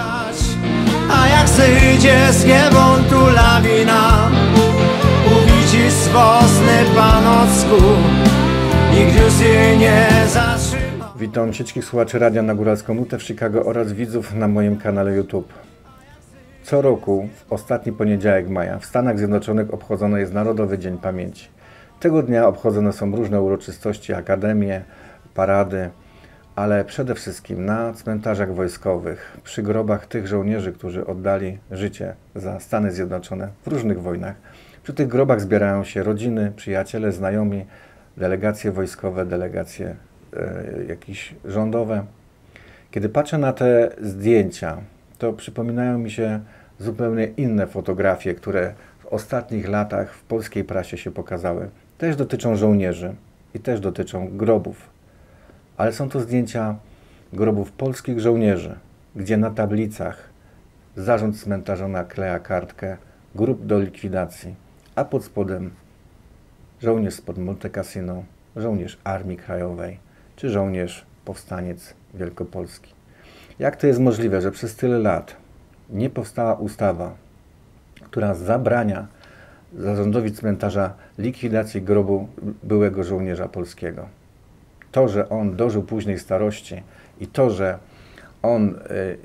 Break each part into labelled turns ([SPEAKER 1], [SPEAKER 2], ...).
[SPEAKER 1] A jak zejdzie z niewątu lawina, uwidzisz swosny Panocku, nikt już jej nie zatrzyma.
[SPEAKER 2] Witam wszystkich słuchaczy Radia na Góralską Nutę w Chicago oraz widzów na moim kanale YouTube. Co roku, w ostatni poniedziałek maja, w Stanach Zjednoczonych obchodzony jest Narodowy Dzień Pamięci. Tego dnia obchodzone są różne uroczystości, akademie, parady, ale przede wszystkim na cmentarzach wojskowych, przy grobach tych żołnierzy, którzy oddali życie za Stany Zjednoczone w różnych wojnach. Przy tych grobach zbierają się rodziny, przyjaciele, znajomi, delegacje wojskowe, delegacje jakieś rządowe. Kiedy patrzę na te zdjęcia, to przypominają mi się zupełnie inne fotografie, które w ostatnich latach w polskiej prasie się pokazały. Też dotyczą żołnierzy i też dotyczą grobów. Ale są to zdjęcia grobów polskich żołnierzy, gdzie na tablicach zarząd cmentarza nakleja kartkę grup do likwidacji, a pod spodem żołnierz spod Monte Cassino, żołnierz Armii Krajowej czy żołnierz powstaniec Wielkopolski. Jak to jest możliwe, że przez tyle lat nie powstała ustawa, która zabrania zarządowi cmentarza likwidacji grobu byłego żołnierza polskiego? To, że on dożył późnej starości i to, że on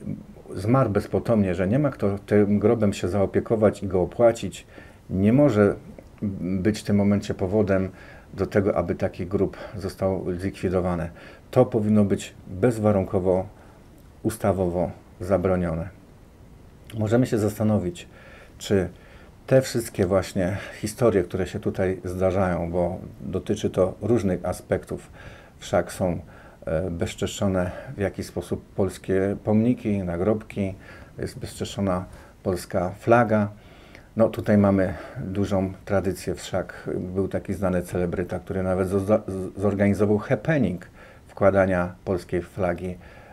[SPEAKER 2] zmarł bezpotomnie, że nie ma kto tym grobem się zaopiekować i go opłacić, nie może być w tym momencie powodem do tego, aby taki grób został zlikwidowany. To powinno być bezwarunkowo, ustawowo zabronione. Możemy się zastanowić, czy te wszystkie właśnie historie, które się tutaj zdarzają, bo dotyczy to różnych aspektów, wszak są bezczeszczone w jakiś sposób polskie pomniki, nagrobki, jest bezczeszczona polska flaga. No tutaj mamy dużą tradycję, wszak był taki znany celebryta, który nawet zorganizował happening wkładania polskiej flagi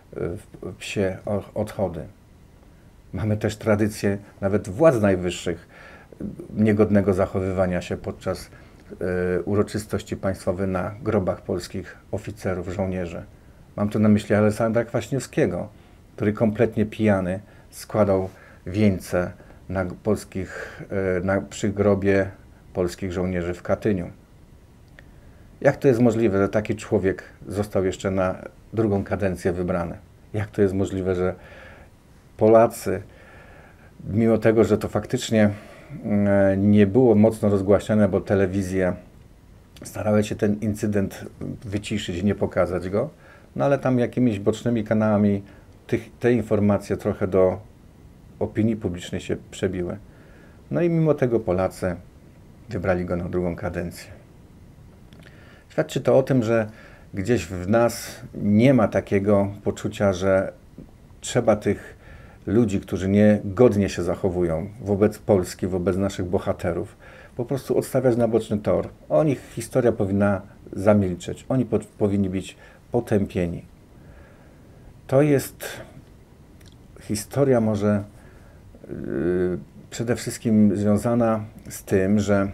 [SPEAKER 2] w psie odchody. Mamy też tradycję nawet władz najwyższych niegodnego zachowywania się podczas uroczystości państwowych na grobach polskich oficerów, żołnierzy. Mam tu na myśli Aleksandra Kwaśniewskiego, który kompletnie pijany składał wieńce przy grobie polskich żołnierzy w Katyniu. Jak to jest możliwe, że taki człowiek został jeszcze na drugą kadencję wybrany? Jak to jest możliwe, że Polacy, mimo tego, że to faktycznie nie było mocno rozgłaśniane, bo telewizje starały się ten incydent wyciszyć, nie pokazać go, no ale tam jakimiś bocznymi kanałami te informacje trochę do opinii publicznej się przebiły. No i mimo tego Polacy wybrali go na drugą kadencję. Świadczy to o tym, że gdzieś w nas nie ma takiego poczucia, że trzeba tych ludzi, którzy niegodnie się zachowują wobec Polski, wobec naszych bohaterów, po prostu odstawiać na boczny tor. O nich historia powinna zamilczeć. Oni powinni być potępieni. To jest historia może przede wszystkim związana z tym, że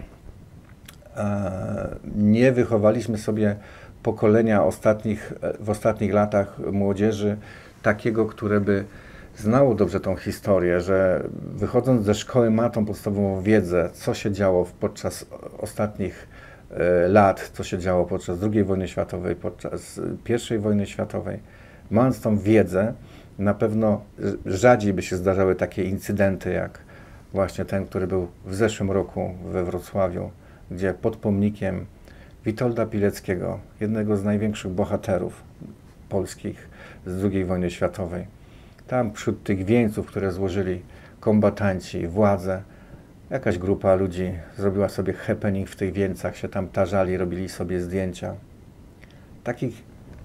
[SPEAKER 2] nie wychowaliśmy sobie pokolenia w ostatnich latach młodzieży takiego, które by znało dobrze tą historię, że wychodząc ze szkoły ma tą podstawową wiedzę, co się działo podczas ostatnich lat, co się działo podczas II wojny światowej, podczas I wojny światowej. Mając tą wiedzę, na pewno rzadziej by się zdarzały takie incydenty, jak właśnie ten, który był w zeszłym roku we Wrocławiu, gdzie pod pomnikiem Witolda Pileckiego, jednego z największych bohaterów polskich z II wojny światowej, tam wśród tych wieńców, które złożyli kombatanci, władze, jakaś grupa ludzi zrobiła sobie happening w tych wieńcach, się tam tarzali, robili sobie zdjęcia. Takich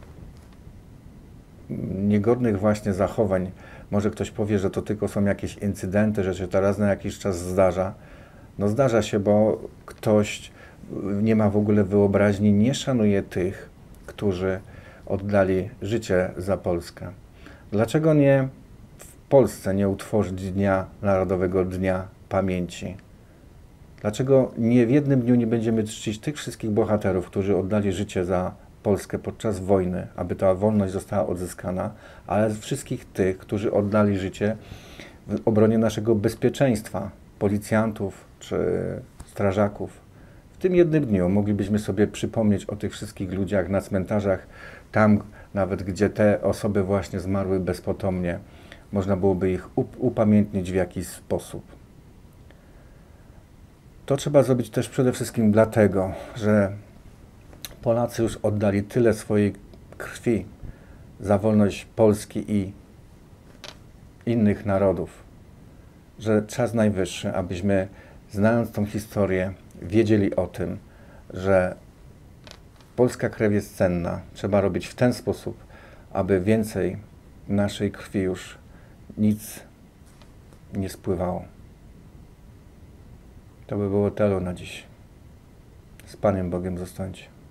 [SPEAKER 2] niegodnych właśnie zachowań, może ktoś powie, że to tylko są jakieś incydenty, że się to raz na jakiś czas zdarza. No zdarza się, bo ktoś nie ma w ogóle wyobraźni, nie szanuje tych, którzy oddali życie za Polskę. Dlaczego nie w Polsce nie utworzyć Narodowego Dnia Pamięci? Dlaczego nie w jednym dniu nie będziemy czcić tych wszystkich bohaterów, którzy oddali życie za Polskę podczas wojny, aby ta wolność została odzyskana, ale wszystkich tych, którzy oddali życie w obronie naszego bezpieczeństwa, policjantów czy strażaków. W tym jednym dniu moglibyśmy sobie przypomnieć o tych wszystkich ludziach na cmentarzach, tam nawet gdzie te osoby właśnie zmarły bezpotomnie. Można byłoby ich upamiętnić w jakiś sposób. To trzeba zrobić też przede wszystkim dlatego, że Polacy już oddali tyle swojej krwi za wolność Polski i innych narodów, że czas najwyższy, abyśmy, znając tą historię, wiedzieli o tym, że polska krew jest cenna. Trzeba robić w ten sposób, aby więcej naszej krwi już nic nie spływało. To by było tyle na dziś. Z Panem Bogiem zostańcie.